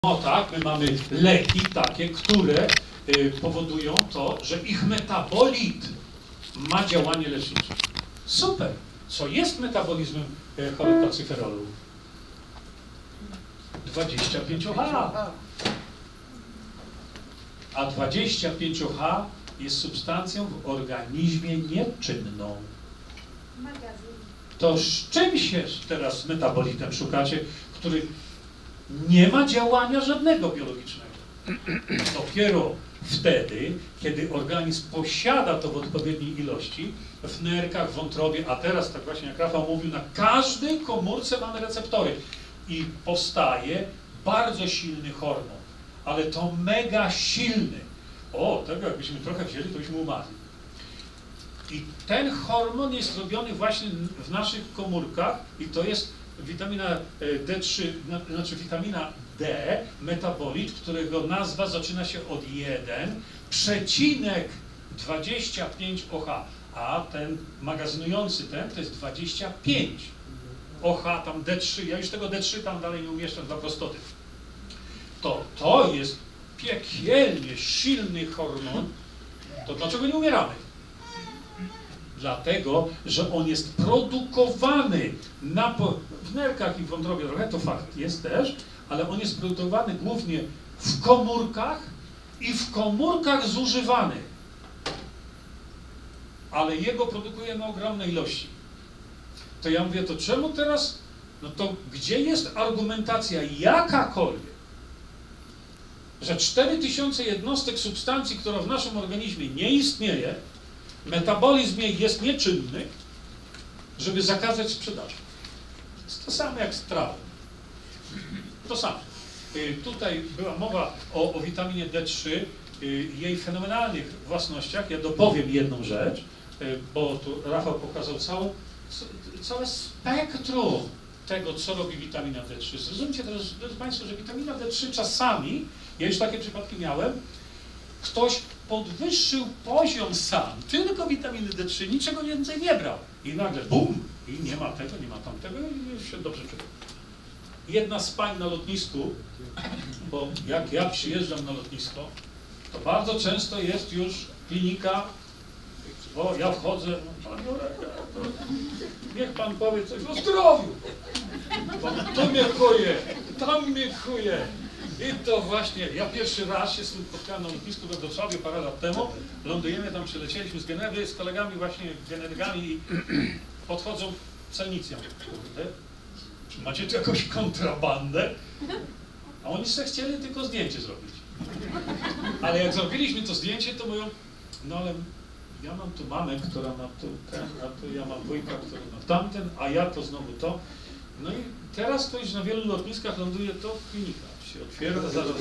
No tak, my mamy leki takie, które powodują to, że ich metabolit ma działanie lecznicze. Super! Co jest metabolizmem cholepacyferolu? 25H. A 25H jest substancją w organizmie nieczynną. To z czym się teraz metabolitem szukacie, który nie ma działania żadnego biologicznego? Dopiero wtedy, kiedy organizm posiada to w odpowiedniej ilości, w nerkach, w wątrobie, a teraz, tak właśnie jak Rafał mówił, na każdej komórce mamy receptory i powstaje bardzo silny hormon, ale to mega silny. O, tego jakbyśmy trochę wzięli, to byśmy umarli. I ten hormon jest robiony właśnie w naszych komórkach i to jest witamina D3, znaczy witamina D, metabolit, którego nazwa zaczyna się od 1,25OH, a ten magazynujący to jest 25 OH, tam D3, ja już tego D3 tam dalej nie umieszczam dla prostoty. To jest piekielnie silny hormon, to dlaczego nie umieramy? Dlatego, że on jest produkowany w nerkach i w wątrobie, trochę to fakt jest też, ale on jest produkowany głównie w komórkach i w komórkach zużywany. Ale jego produkujemy ogromne ilości. To ja mówię, to czemu teraz, no to gdzie jest argumentacja jakakolwiek, że 4000 jednostek substancji, która w naszym organizmie nie istnieje, metabolizm jej jest nieczynny, żeby zakazać sprzedaży. Jest to samo jak z trawą. To samo. Tutaj była mowa o witaminie D3, jej fenomenalnych własnościach. Ja dopowiem jedną rzecz, bo tu Rafał pokazał całe spektrum tego, co robi witamina D3. Zrozumcie teraz, drodzy Państwo, że witamina D3 czasami, ja już takie przypadki miałem, ktoś podwyższył poziom sam, tylko witaminy D3, niczego więcej nie brał. I nagle bum! I nie ma tego, nie ma tamtego i już się dobrze czuje. Jedna z pań na lotnisku, bo jak ja przyjeżdżam na lotnisko, to bardzo często jest już klinika, bo ja wchodzę, no, panie niech pan powie coś o zdrowiu. Bo to mnie kuje, tam mnie kuje. I to właśnie, ja pierwszy raz się spotkałem na lotnisku we Wrocławiu parę lat temu, lądujemy tam, przylecieliśmy z Genewy, z kolegami właśnie generykami i podchodzą celnicy. Ja mówię, kurde, czy macie tu jakąś kontrabandę? A oni sobie chcieli tylko zdjęcie zrobić. Ale jak zrobiliśmy to zdjęcie, to mówią, no ale ja mam tu mamę, która ma tu ten, a tu ja mam wujka, który ma tamten, a ja to znowu to. No i teraz to już na wielu lotniskach ląduje to klinika. Się otwiera zaraz.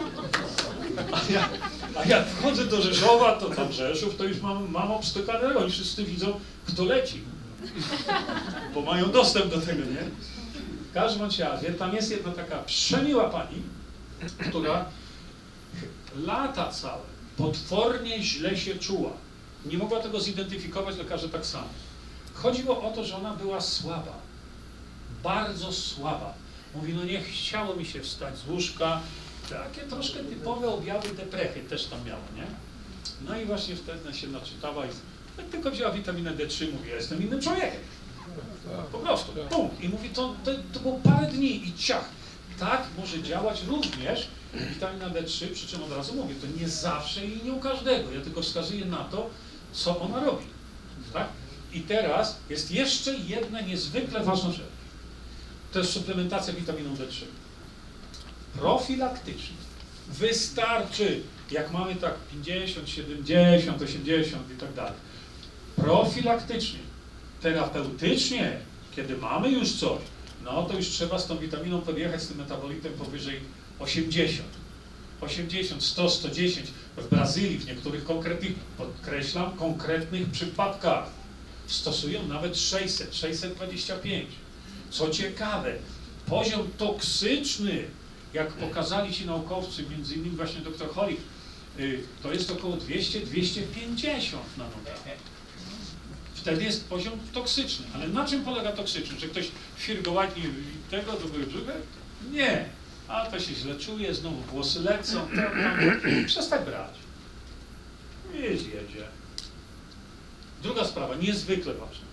A jak wchodzę do Rzeszowa, to tam Rzeszów, to już mam obstykane, oni wszyscy widzą, kto leci. Bo mają dostęp do tego, nie? W każdym razie tam jest jedna taka przemiła pani, która lata całe potwornie źle się czuła. Nie mogła tego zidentyfikować, lekarze tak samo. Chodziło o to, że ona była słaba. Bardzo słaba. Mówi, no nie chciało mi się wstać z łóżka. Takie troszkę typowe objawy deprechy też tam miała, nie? No i właśnie wtedy się naczytała i tylko wzięła witaminę D3, mówi, ja jestem innym człowiekiem. Po prostu, punkt. I mówi, to było parę dni i ciach. Tak może działać również witamina D3, przy czym od razu mówię, to nie zawsze i nie u każdego. Ja tylko wskazuję na to, co ona robi. Tak? I teraz jest jeszcze jedna niezwykle ważna rzecz. To jest suplementacja witaminą D3. Profilaktycznie. Wystarczy, jak mamy tak 50, 70, 80 i tak dalej. Profilaktycznie. Terapeutycznie, kiedy mamy już coś, no to już trzeba z tą witaminą podjechać z tym metabolitem powyżej 80. 80, 100, 110. W Brazylii, w niektórych konkretnych, podkreślam, konkretnych przypadkach stosują nawet 600, 625. Co ciekawe, poziom toksyczny, jak pokazali ci naukowcy, między innymi właśnie dr Holik, to jest około 200-250 nanometrów. Wtedy jest poziom toksyczny. Ale na czym polega toksyczny? Że ktoś firgoładnie tego, drugiego? Nie. a to się źle czuje, znowu włosy lecą, to przestań brać. Jedzie. Druga sprawa, niezwykle ważna.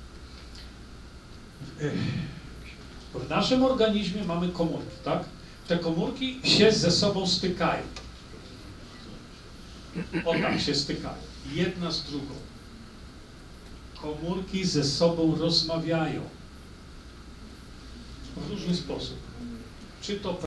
W naszym organizmie mamy komórki, tak? Te komórki się ze sobą stykają. O tak się stykają. Jedna z drugą. Komórki ze sobą rozmawiają. W różny sposób. Czy to